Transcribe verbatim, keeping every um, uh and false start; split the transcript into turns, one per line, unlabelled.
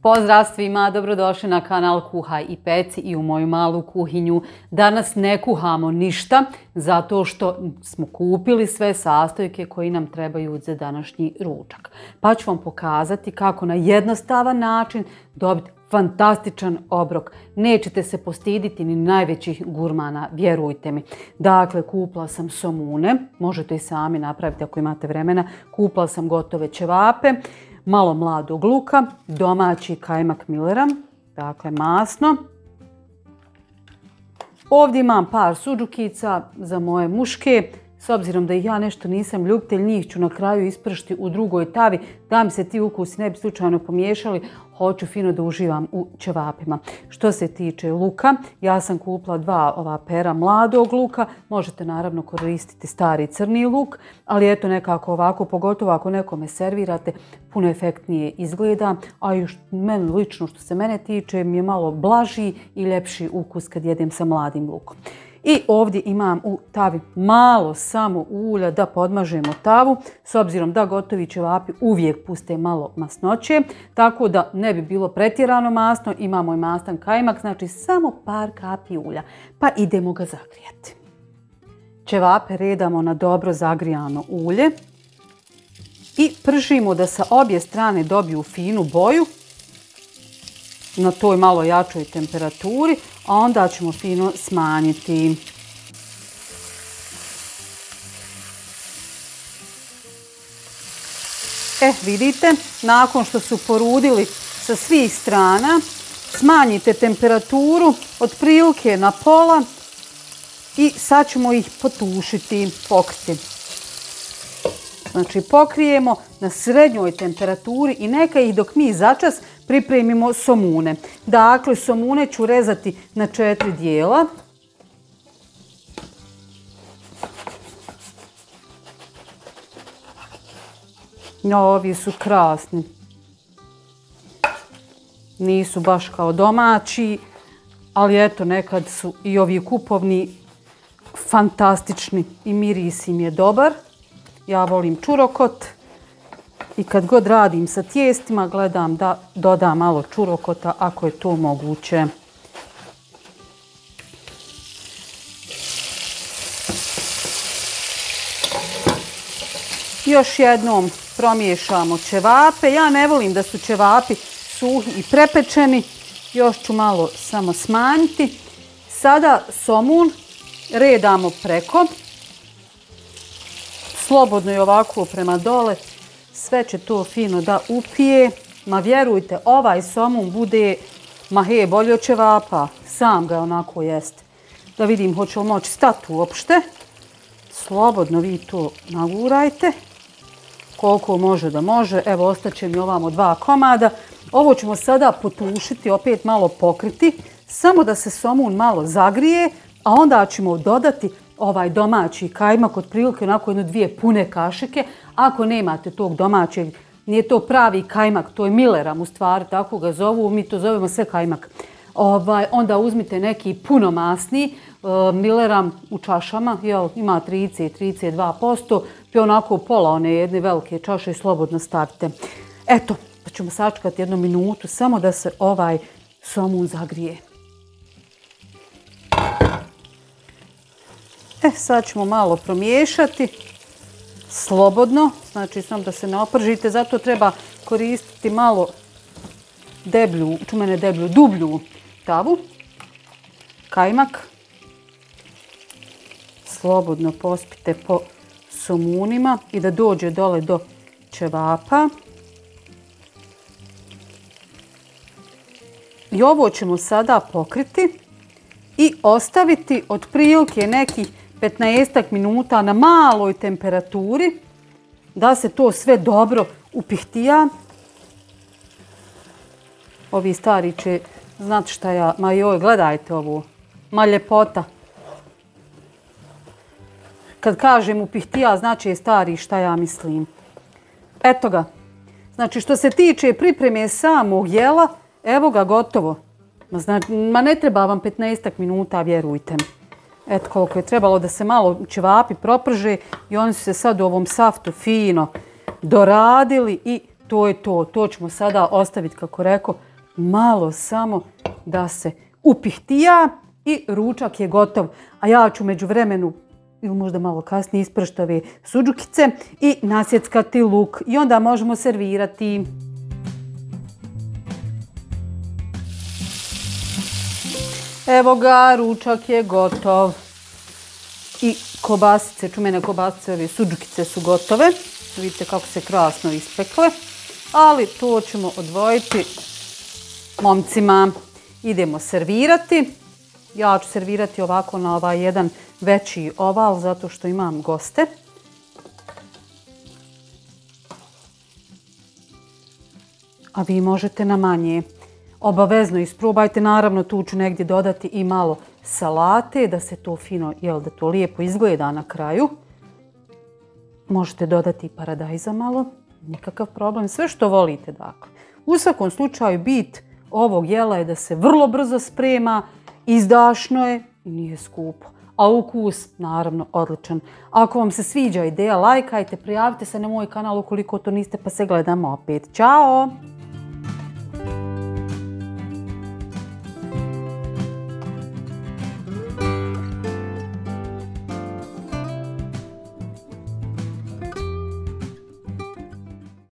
Pozdrav svima, dobrodošli na kanal Kuhaj i peci i u moju malu kuhinju. Danas ne kuhamo ništa zato što smo kupili sve sastojke koji nam trebaju za današnji ručak. Pa ću vam pokazati kako na jednostavan način dobiti fantastičan obrok. Nećete se postiditi ni najvećih gurmana, vjerujte mi. Dakle, kupila sam somune, možete i sami napraviti ako imate vremena. Kupila sam gotove ćevape, malo mladog luka, domaći kajmak Millera, dakle masno. Ovdje imam par suđukica za moje muške. S obzirom da ih ja nešto nisam ljubitelj, njih ću na kraju ispršti u drugoj tavi da mi se ti ukusi ne bi slučajno pomiješali. Hoću fino da uživam u ćevapima. Što se tiče luka, ja sam kupila dva ova pera mladog luka. Možete naravno koristiti stari crni luk, ali eto nekako ovako, pogotovo ako nekome servirate, puno efektnije izgleda. A još meni lično što se mene tiče mi je malo blaži i ljepši ukus kad jedem sa mladim lukom. I ovdje imam u tavi malo samo ulja da podmažemo tavu, s obzirom da gotovi ćevapi uvijek puste malo masnoće, tako da ne bi bilo pretjerano masno, imamo i mastan kajmak, znači samo par kapi ulja, pa idemo ga zagrijati. Ćevape redamo na dobro zagrijano ulje i pržimo da sa obje strane dobiju finu boju na toj malo jačoj temperaturi, a onda ćemo fino smanjiti. E, vidite, nakon što su porudili sa svih strana, smanjite temperaturu otprilike na pola i sad ćemo ih potušiti, pokriti. Znači pokrijemo na srednjoj temperaturi i neka ih dok mi začas pripremimo somune. Dakle, somune ću rezati na četiri dijela. Ovi su krasni. Nisu baš kao domaći, ali eto nekad su i ovi kupovni fantastični i miris im je dobar. Ja volim čurokot i kad god radim sa tijestima gledam da dodam malo čurokota ako je to moguće. Još jednom promiješamo ćevape. Ja ne volim da su ćevapi suhi i prepečeni. Još ću malo samo smanjiti. Sada somun redamo preko. Slobodno i ovako prema dole. Sve će to fino da upije. Ma vjerujte, ovaj somun bude, ma he, bolje od ćevapa. Sam ga onako jeste. Da vidim hoće li moći stati uopšte. Slobodno vi to nagurajte. Koliko može da može. Evo, ostaće mi ovamo dva komada. Ovo ćemo sada potušiti, opet malo pokriti. Samo da se somun malo zagrije, a onda ćemo dodati ovaj domaći kajmak, otprilike onako jedno dvije pune kašike. Ako nemate tog domaćeg, nije to pravi kajmak, to je Milleram u stvari, tako ga zovu, mi to zovemo sve kajmak. Ovaj, onda uzmite neki puno masni, uh, Milleram u čašama, jel, ima trideset do trideset dva posto, pa onako pola one jedne velike čaše i slobodno stavite. Eto, pa ćemo sačekati jednu minutu, samo da se ovaj somun zagrije. E, sad ćemo malo promiješati, slobodno, znači samo da se ne opržite, zato treba koristiti malo deblju, ču mene deblju, dublju tavu, kajmak. Slobodno pospite po somunima i da dođe dole do ćevapa. I ovo ćemo sada pokriti i ostaviti otprilike nekih petnaestak minuta na maloj temperaturi da se to sve dobro upihtija. Ovi stari će znati šta ja, ma joj, gledajte ovo, ma ljepota. Kad kažem upihtija, znači je stari šta ja mislim. Eto ga. Znači što se tiče pripreme samog jela, evo ga gotovo. Ma, znači, ma ne treba vam petnaestak minuta, vjerujte mi. Eto koliko je trebalo da se malo ćevapi proprže i oni su se sad u ovom saftu fino doradili i to je to. To ćemo sada ostaviti, kako rekao, malo samo da se upihtija i ručak je gotov. A ja ću među vremenu ili možda malo kasnije ispršti ove suđukice i nasjeckati luk. I onda možemo servirati. Evo ga, ručak je gotov. I kobasice, čumene kobasice, ove suđukice su gotove. Vidite kako se krasno ispekle. Ali to ćemo odvojiti momcima. Idemo servirati. Ja ću servirati ovako na ovaj jedan veći oval zato što imam goste. A vi možete na manje. Obavezno isprobajte, naravno tu ću negdje dodati i malo salate da se to fino, jel da to lijepo izgleda na kraju. Možete dodati i paradajza malo, nikakav problem, sve što volite dakle. U svakom slučaju bit ovog jela je da se vrlo brzo sprema, izdašno je i nije skupo. A ukus, naravno, odličan. Ako vam se sviđa ideja, lajkajte, prijavite se na moj kanal ukoliko to niste, pa se gledamo opet. Ćao!